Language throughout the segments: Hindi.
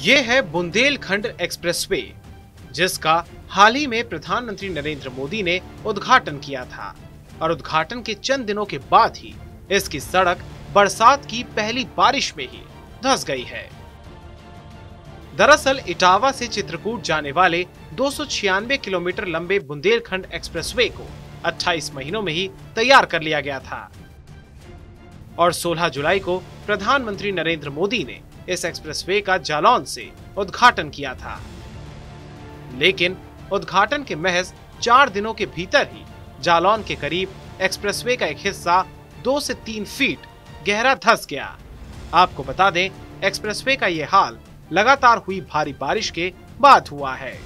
ये है बुंदेलखंड एक्सप्रेसवे, जिसका हाल ही में प्रधानमंत्री नरेंद्र मोदी ने उद्घाटन किया था और उद्घाटन के चंद दिनों के बाद ही इसकी सड़क बरसात की पहली बारिश में ही धंस गई है। दरअसल इटावा से चित्रकूट जाने वाले 296 किलोमीटर लंबे बुंदेलखंड एक्सप्रेसवे को 28 महीनों में ही तैयार कर लिया गया था और 16 जुलाई को प्रधानमंत्री नरेंद्र मोदी ने इस एक्सप्रेसवे का जालौन से उद्घाटन किया था। लेकिन उद्घाटन के महज 4 दिनों के भीतर ही जालौन के करीब एक्सप्रेसवे का एक हिस्सा 2 से 3 फीट गहरा धंस गया। आपको बता दें, एक्सप्रेसवे का ये हाल लगातार हुई भारी बारिश के बाद हुआ है।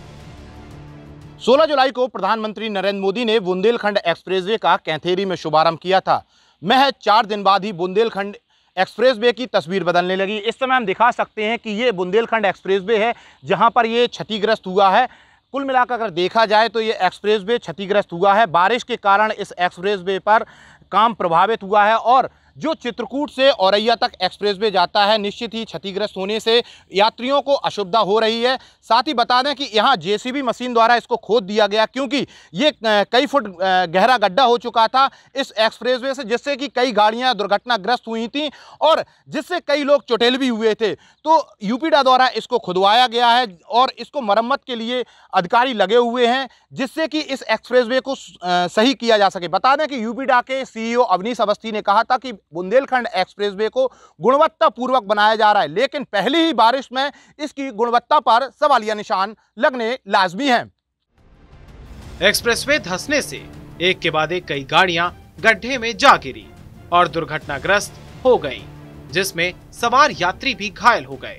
16 जुलाई को प्रधानमंत्री नरेंद्र मोदी ने बुंदेलखंड एक्सप्रेसवे का कैथेरी में शुभारंभ किया था। महज 4 दिन बाद ही बुंदेलखंड एक्सप्रेसवे की तस्वीर बदलने लगी। इस समय हम दिखा सकते हैं कि ये बुंदेलखंड एक्सप्रेसवे है जहां पर ये क्षतिग्रस्त हुआ है। कुल मिलाकर अगर देखा जाए तो ये एक्सप्रेसवे क्षतिग्रस्त हुआ है। बारिश के कारण इस एक्सप्रेसवे पर काम प्रभावित हुआ है और जो चित्रकूट से औरैया तक एक्सप्रेसवे जाता है, निश्चित ही क्षतिग्रस्त होने से यात्रियों को असुविधा हो रही है। साथ ही बता दें कि यहाँ जेसीबी मशीन द्वारा इसको खोद दिया गया, क्योंकि ये कई फुट गहरा गड्ढा हो चुका था इस एक्सप्रेसवे से, जिससे कि कई गाड़ियाँ दुर्घटनाग्रस्त हुई थी और जिससे कई लोग चोटिल भी हुए थे। तो यूपीडा द्वारा इसको खुदवाया गया है और इसको मरम्मत के लिए अधिकारी लगे हुए हैं, जिससे कि इस एक्सप्रेसवे को सही किया जा सके। बता दें कि यूपीडा के सीईओ अवनीश अवस्थी ने कहा था कि बुंदेलखंड एक्सप्रेसवे को गुणवत्ता पूर्वक बनाया जा रहा है, लेकिन पहली ही बारिश में इसकी गुणवत्ता पर सवालिया निशान लगने लाजमी हैं। एक्सप्रेसवे धंसने से एक के बाद एक कई गाड़ियां गड्ढे में जा गिरी और दुर्घटनाग्रस्त हो गईं, जिसमें सवार यात्री भी घायल हो गए।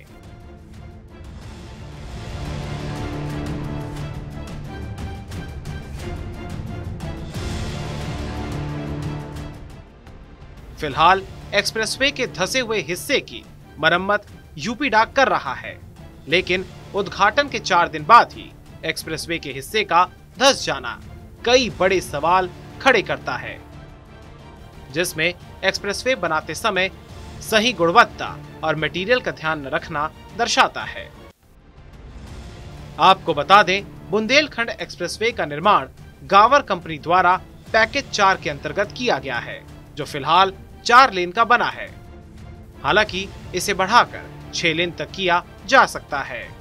फिलहाल एक्सप्रेसवे के धंसे हुए हिस्से की मरम्मत यूपीडा कर रहा है, लेकिन उद्घाटन के 4 दिन बाद ही एक्सप्रेसवे के हिस्से का धंस जाना कई बड़े सवाल खड़े करता है, जिसमें एक्सप्रेसवे बनाते समय सही गुणवत्ता और मटेरियल का ध्यान न रखना दर्शाता है। आपको बता दें, बुंदेलखंड एक्सप्रेसवे का निर्माण गावर कंपनी द्वारा पैकेज 4 के अंतर्गत किया गया है, जो फिलहाल 4 लेन का बना है। हालांकि इसे बढ़ाकर 6 लेन तक किया जा सकता है।